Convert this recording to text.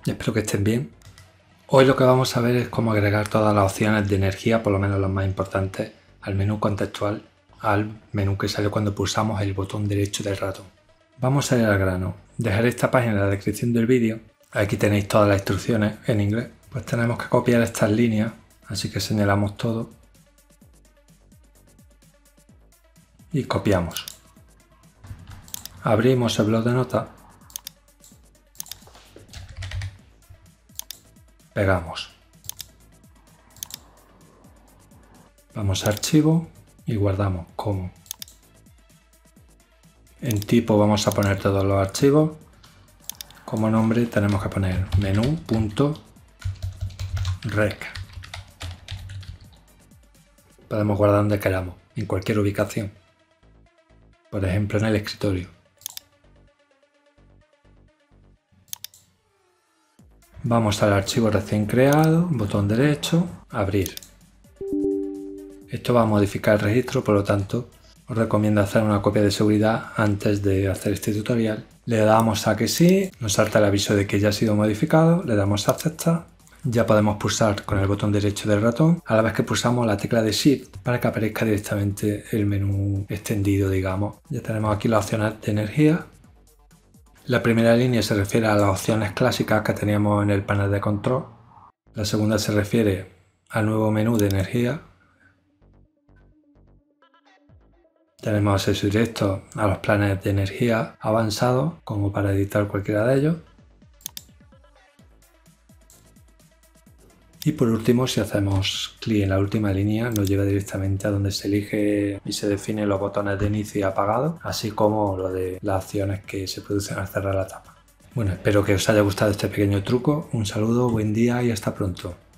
Espero que estén bien. Hoy lo que vamos a ver es cómo agregar todas las opciones de energía, por lo menos las más importantes, al menú contextual, al menú que sale cuando pulsamos el botón derecho del ratón. Vamos a ir al grano. Dejaré esta página en la descripción del vídeo. Aquí tenéis todas las instrucciones en inglés. Pues tenemos que copiar estas líneas, así que señalamos todo y copiamos. Abrimos el bloc de notas, pegamos. Vamos a archivo y guardamos como. En tipo vamos a poner todos los archivos. Como nombre tenemos que poner menú.rec. Podemos guardar donde queramos, en cualquier ubicación. Por ejemplo, en el escritorio. Vamos al archivo recién creado, botón derecho, abrir. Esto va a modificar el registro, por lo tanto, os recomiendo hacer una copia de seguridad antes de hacer este tutorial. Le damos a que sí, nos salta el aviso de que ya ha sido modificado, le damos a aceptar. Ya podemos pulsar con el botón derecho del ratón, a la vez que pulsamos la tecla de Shift para que aparezca directamente el menú extendido, digamos. Ya tenemos aquí las opciones de energía. La primera línea se refiere a las opciones clásicas que teníamos en el panel de control. La segunda se refiere al nuevo menú de energía. Tenemos acceso directo a los planes de energía avanzados, como para editar cualquiera de ellos. Y por último, si hacemos clic en la última línea, nos lleva directamente a donde se elige y se definen los botones de inicio y apagado, así como lo de las acciones que se producen al cerrar la tapa. Bueno, espero que os haya gustado este pequeño truco. Un saludo, buen día y hasta pronto.